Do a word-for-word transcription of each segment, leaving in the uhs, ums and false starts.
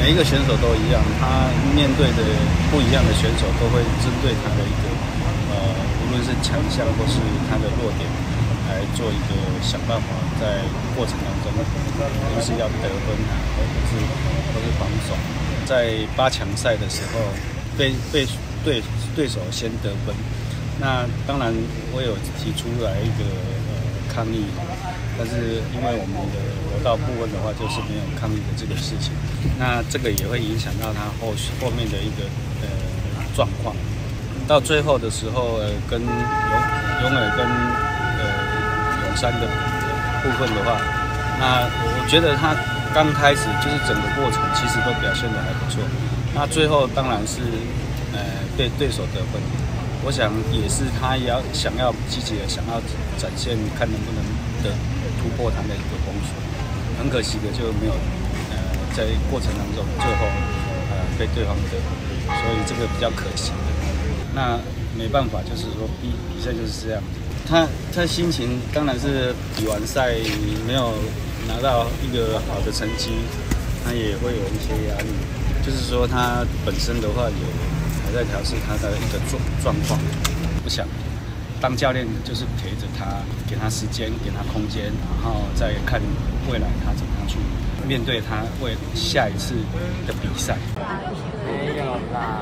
每一个选手都一样，他面对的不一样的选手，都会针对他的一个呃，无论是强项或是他的弱点，来做一个想办法，在过程当中，不是要得分啊，或者是或是防守。在八强赛的时候，被被对对手先得分，那当然我有提出来一个呃抗议。但是因为我们的柔道部分的话，就是没有抗议的这个事情，那这个也会影响到他后后面的一个呃状况。到最后的时候，呃，跟永永伟跟呃永山的部分的话，那我觉得他刚开始就是整个过程其实都表现得还不错。那最后当然是呃被对手得分，我想也是他也要想要积极的想要展现，看能不能的。突破他的一个攻速，很可惜的就没有，呃，在过程当中最后，呃，被对方得，所以这个比较可惜的。那没办法，就是说比比赛就是这样子。他他心情当然是比完赛没有拿到一个好的成绩，他也会有一些压力。就是说他本身的话有还在调试他的一个状状况，不想。当教练就是陪着他，给他时间，给他空间，然后再看未来他怎么样去面对他为下一次的比赛。 没有啦。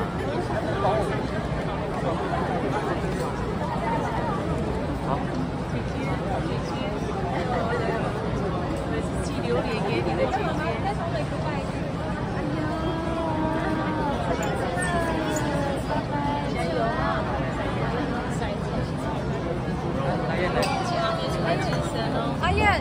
好。寄榴莲给你的姐姐。加油啊！阿燕，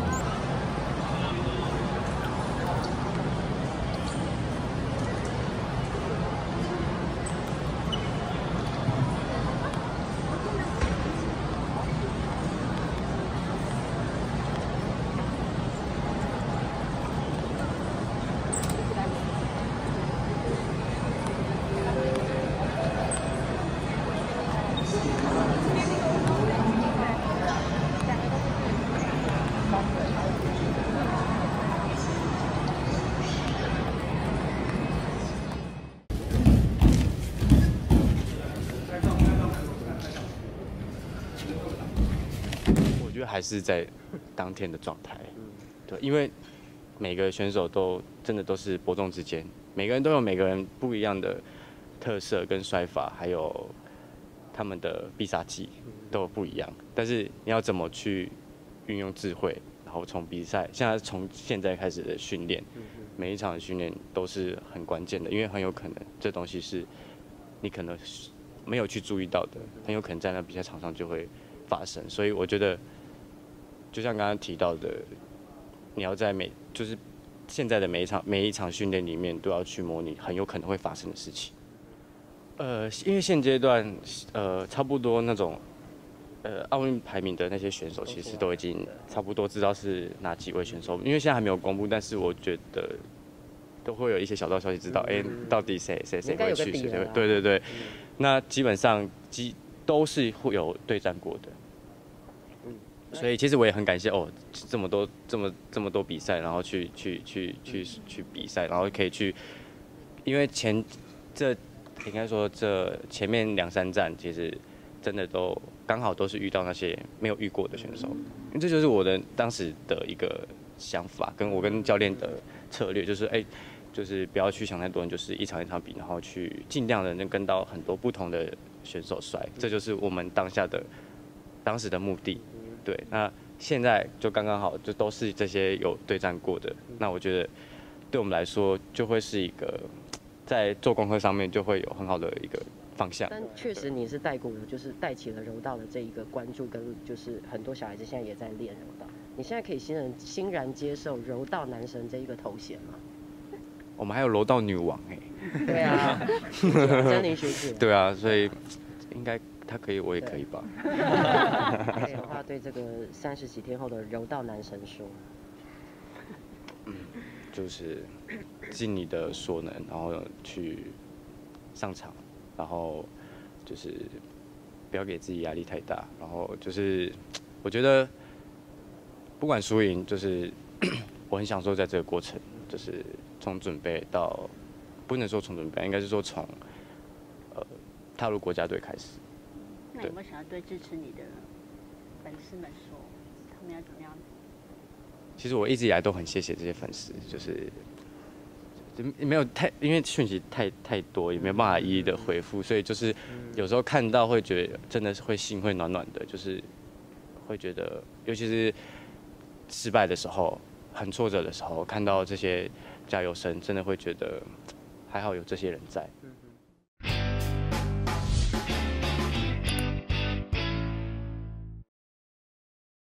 还是在当天的状态，对，因为每个选手都真的都是伯仲之间，每个人都有每个人不一样的特色跟摔法，还有他们的必杀技都有不一样。但是你要怎么去运用智慧，然后从比赛，现在从现在开始的训练，每一场的训练都是很关键的，因为很有可能这东西是你可能没有去注意到的，很有可能在那比赛场上就会发生。所以我觉得。就像刚刚提到的，你要在每就是现在的每一场每一场训练里面都要去模拟很有可能会发生的事情。呃，因为现阶段呃差不多那种呃奥运排名的那些选手，其实都已经差不多知道是哪几位选手，因为现在还没有公布，但是我觉得都会有一些小道消息知道，哎、欸，到底谁谁谁会去，谁会对对对，那基本上基都是会有对战过的。所以其实我也很感谢哦，这么多这么这么多比赛，然后去去去去去比赛，然后可以去，因为前这应该说这前面两三站其实真的都刚好都是遇到那些没有遇过的选手，因为这就是我的当时的一个想法，跟我跟教练的策略，就是哎，就是不要去想太多，就是一场一场比，然后去尽量的能跟到很多不同的选手摔，这就是我们当下的当时的目的。对，那现在就刚刚好，就都是这些有对战过的。那我觉得，对我们来说，就会是一个在做功课上面就会有很好的一个方向。 但确实你是带过了，就是带起了柔道的这一个关注，跟就是很多小孩子现在也在练柔道。你现在可以欣然欣然接受柔道男神这一个头衔吗？我们还有柔道女王哎、 欸。对啊，珍妮学姐。 对啊，所以应该。他可以，我也可以吧。 还有话对这个三十几天后的柔道男神说， 嗯，就是尽你的所能，然后去上场，然后就是不要给自己压力太大，然后就是我觉得不管输赢，就是我很享受在这个过程，就是从准备到不能说从准备，应该是说从呃踏入国家队开始。 那有没有想要对支持你的粉丝们说，他们要怎么样？ 其实我一直以来都很谢谢这些粉丝，就是没有太因为讯息太太多，也没有办法一一的回复，所以就是有时候看到会觉得真的是会心会暖暖的，就是会觉得，尤其是失败的时候、很挫折的时候，看到这些加油声，真的会觉得还好有这些人在。